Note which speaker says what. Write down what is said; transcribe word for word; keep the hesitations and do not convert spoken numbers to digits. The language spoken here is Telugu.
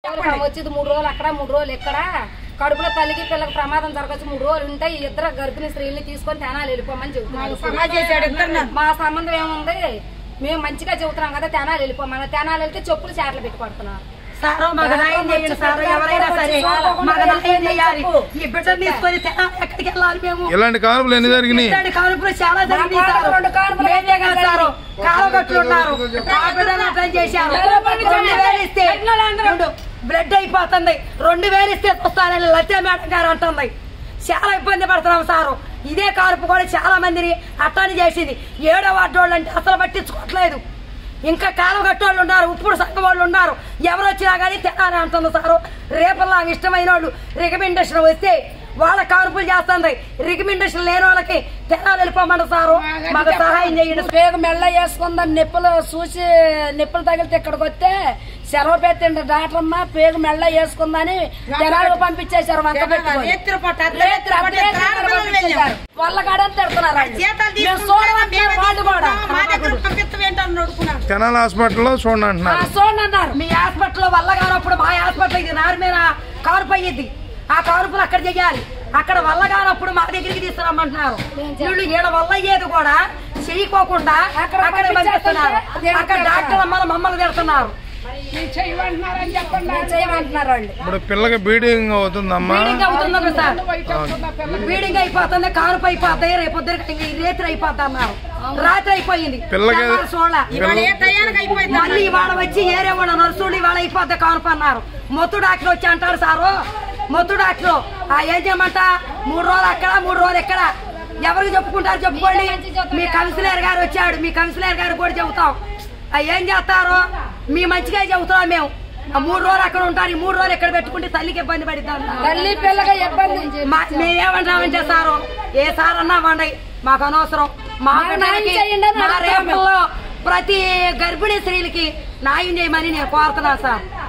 Speaker 1: వచ్చేది మూడు రోజులు అక్కడ మూడు రోజులు ఎక్కడ కడుపులో తల్లికి పిల్లకి ప్రమాదం జరగచ్చు మూడు రోజులు ఉంటాయి ఇద్దరు గర్భిణీ స్త్రీల్ని తీసుకొని తెనాలి వెళ్ళిపోమని చెబుతున్నారు మా సంబంధం ఏముంది మేము మంచిగా చెబుతున్నాం కదా తెనాలి వెళ్ళిపోమని తెనాలి వెళ్తే చెప్పులు చేటలు పెట్టి పడుతున్నారు
Speaker 2: సారో మగ న్యాయం చేయండి సారో ఎవరైనా సరే మగ న్యాయం చేయాలి ఈ బిడ్డను తీసుకొని ఎక్కడికి వెళ్ళాలి మేము
Speaker 3: ఇలాంటి కానుపులు ఎన్ని జరిగినాయి
Speaker 2: ఇలాంటి కానుపులు చాలా జరిగినాయి సారు కాలగట్లు ఉన్నారు ఆ బిడ్డను అటెండ్ చేశారు రెండు వేలు ఇస్తే బ్లడ్ అయిపోతుంది రెండు వేలు ఇస్తే వస్తానని లత్య మేడం గారు అంటుంది చాలా ఇబ్బంది పడుతున్నాం సారు ఇదే కానుపు కూడా చాలా మందిని అట్టాన్ని చేసింది ఏడో వార్డు వాళ్ళు అంటే అసలు పట్టించుకోవట్లేదు ఇంకా కాలం కట్టోళ్ళు ఉన్నారు ఉప్పుడు సంఘం వాళ్ళు ఉన్నారు ఎవరు వచ్చినా కానీ తెనాలి అంటుంది సారు రేపల్లా ఇష్టమైన వాళ్ళు రికమెండేషన్ వస్తే వాళ్ళ కానుపులు చేస్తుంది రికమెండేషన్ లేని వాళ్ళకి తెనాలి వెళ్ళిపోమంట సారు మాకు సహాయం చేయండి
Speaker 1: పేగ మెల్ల వేసుకుందని నొప్పులు చూసి నొప్పులు తగిలితే ఇక్కడికి వస్తే సెలవు పెట్టండి డాక్టర్ అమ్మ పేగు మెల్ల వేసుకుందని తెనాలి పంపించేశారు వంక వాళ్ళగాడని తిడుతున్నారు
Speaker 3: తెనాలి హాస్పిటల్లో చూడండి అంటున్నారు
Speaker 1: చూడండి అన్నారు
Speaker 2: మీ హాస్పిటల్లో వల్ల కానప్పుడు మా హాస్పిటల్ ఇది నారు మీద కారుపు అయ్యిద్ది ఆ కారుపులు అక్కడ చెయ్యాలి అక్కడ వల్ల కానప్పుడు మా దగ్గరికి తీసుకురమ్మంటున్నారు వీళ్ళు ఈడ వల్ల అయ్యేది కూడా చేయకోకుండా అక్కడ పంపిస్తున్నారు అక్కడ డాక్టర్ అమ్మలు మమ్మల్ని తిడుతున్నారు
Speaker 3: ఇప్పుడు పిల్లకి బీడింగ్ అవుతుందమ్మా
Speaker 2: బీడింగ్ అవుతుంది సార్ బీడింగ్ అయిపోతుంది కానుపు అయిపోతాయి రేపు రేత్రి అయిపోతా అన్నారు రాత్రి అయిపోయింది మళ్ళీ ఇవాళ వచ్చి ఏరే వాళ్ళ నర్సులు ఇవాళ అయిపోద్ది కానుపు అన్నారు మొత్తు డాక్టర్ వచ్చి అంటారు సారు మొత్తు డాక్టర్ ఆ ఏం చేయమంట మూడు రోజులు అక్కడ మూడు రోజులు ఎక్కడ ఎవరికి చెప్పుకుంటారు చెప్పుకోండి మీ కౌన్సిలర్ గారు వచ్చాడు మీ కౌన్సిలర్ గారు కూడా చెబుతాం ఏం చేస్తారో మీ మంచిగా చెబుతున్నాం మేము మూడు రోజులు అక్కడ ఉంటారు ఈ మూడు రోజులు ఎక్కడ పెట్టుకుంటే తల్లికి ఇబ్బంది పడిద్దాం
Speaker 1: తల్లి పిల్లగా ఇబ్బంది
Speaker 2: మేమేమంటామంటే సారు ఏ సార్ అన్నా వండయి మాకు అనవసరం మా రేపల్లో ప్రతి గర్భిణీ స్త్రీలకి న్యాయం చేయమని నేను కోరుతున్నాను సార్